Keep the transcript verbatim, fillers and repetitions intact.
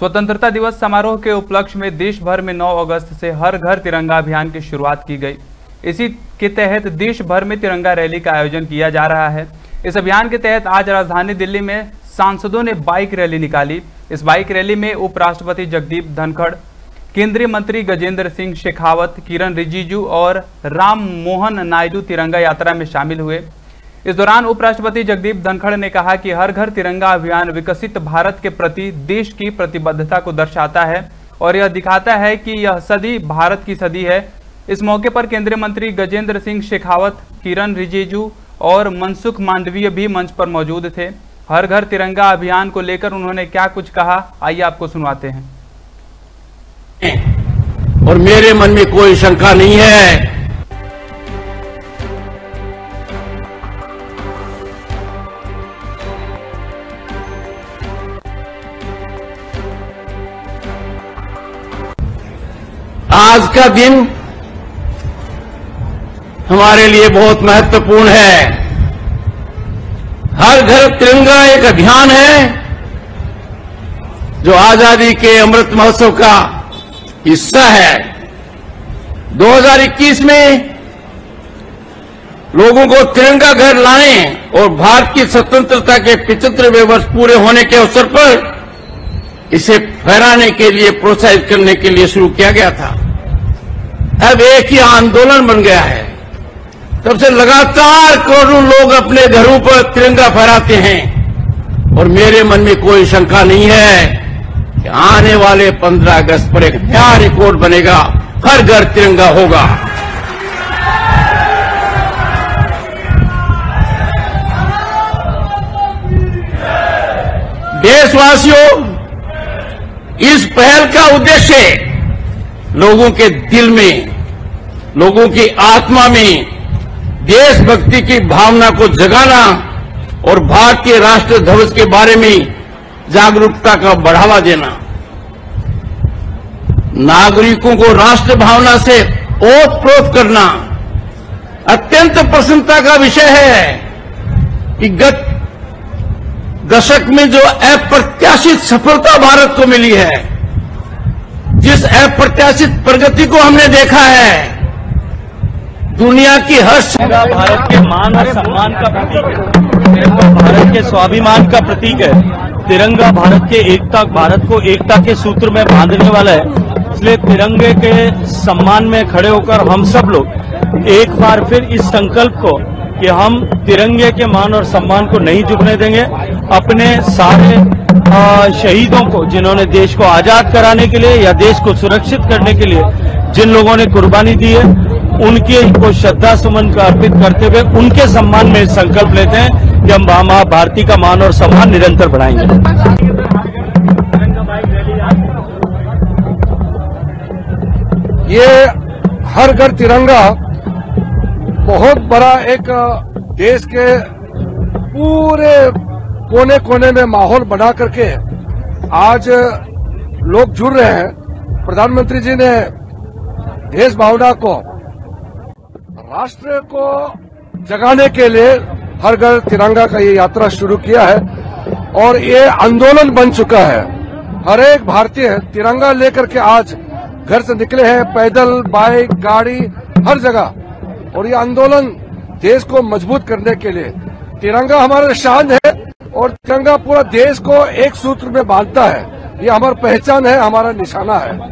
स्वतंत्रता दिवस समारोह के उपलक्ष्य में देश भर में नौ अगस्त से हर घर तिरंगा अभियान की शुरुआत की गई। इसी के तहत देश भर में तिरंगा रैली का आयोजन किया जा रहा है। इस अभियान के तहत आज राजधानी दिल्ली में सांसदों ने बाइक रैली निकाली। इस बाइक रैली में उपराष्ट्रपति जगदीप धनखड़, केंद्रीय मंत्री गजेंद्र सिंह शेखावत, किरण रिजिजू और राम मोहन नायडू तिरंगा यात्रा में शामिल हुए। इस दौरान उपराष्ट्रपति जगदीप धनखड़ ने कहा कि हर घर तिरंगा अभियान विकसित भारत के प्रति देश की प्रतिबद्धता को दर्शाता है और यह दिखाता है कि यह सदी भारत की सदी है। इस मौके पर केंद्रीय मंत्री गजेंद्र सिंह शेखावत, किरण रिजिजू और मनसुख मांडवीय भी मंच पर मौजूद थे। हर घर तिरंगा अभियान को लेकर उन्होंने क्या कुछ कहा, आइए आपको सुनवाते हैं। और मेरे मन में कोई शंका नहीं है, आज का दिन हमारे लिए बहुत महत्वपूर्ण है। हर घर तिरंगा एक अभियान है जो आजादी के अमृत महोत्सव का हिस्सा है। दो हज़ार इक्कीस में लोगों को तिरंगा घर लाने और भारत की स्वतंत्रता के पचहत्तरवें वर्ष पूरे होने के अवसर पर इसे फहराने के लिए, प्रोत्साहित करने के लिए शुरू किया गया था। अब एक ही आंदोलन बन गया है। तब से लगातार करोड़ों लोग अपने घरों पर तिरंगा फहराते हैं और मेरे मन में कोई शंका नहीं है कि आने वाले पंद्रह अगस्त पर एक नया रिकॉर्ड बनेगा, हर घर तिरंगा होगा। देशवासियों, इस पहल का उद्देश्य लोगों के दिल में, लोगों की आत्मा में देशभक्ति की भावना को जगाना और भारतीय राष्ट्र ध्वज के बारे में जागरूकता का बढ़ावा देना। नागरिकों को राष्ट्र भावना से ओतप्रोत करना अत्यंत प्रसन्नता का विषय है कि गत दशक में जो अप्रत्याशित सफलता भारत को मिली है, जिस अप्रत्याशित प्रगति को हमने देखा है, दुनिया की हर तिरंगा भारत के मान और सम्मान का प्रतीक है। तिरंगा भारत के स्वाभिमान का प्रतीक है। तिरंगा भारत के एकता, भारत को एकता के सूत्र में बांधने वाला है। इसलिए तिरंगे के सम्मान में खड़े होकर हम सब लोग एक बार फिर इस संकल्प को कि हम तिरंगे के मान और सम्मान को नहीं झुकने देंगे। अपने सारे शहीदों को, जिन्होंने देश को आजाद कराने के लिए या देश को सुरक्षित करने के लिए जिन लोगों ने कुर्बानी दी है, उनके को श्रद्धा सुमन का अर्पित करते हुए उनके सम्मान में संकल्प लेते हैं कि हम मां भारती का मान और सम्मान निरंतर बढ़ाएंगे। ये हर घर तिरंगा बहुत बड़ा एक देश के पूरे कोने कोने में माहौल बना करके आज लोग जुड़ रहे हैं। प्रधानमंत्री जी ने देश भावना को, राष्ट्र को जगाने के लिए हर घर तिरंगा का ये यात्रा शुरू किया है और ये आंदोलन बन चुका है। हर एक भारतीय तिरंगा लेकर के आज घर से निकले हैं, पैदल, बाइक, गाड़ी, हर जगह। और ये आंदोलन देश को मजबूत करने के लिए, तिरंगा हमारा शान है और तिरंगा पूरा देश को एक सूत्र में बांधता है। ये हमारी पहचान है, हमारा निशाना है।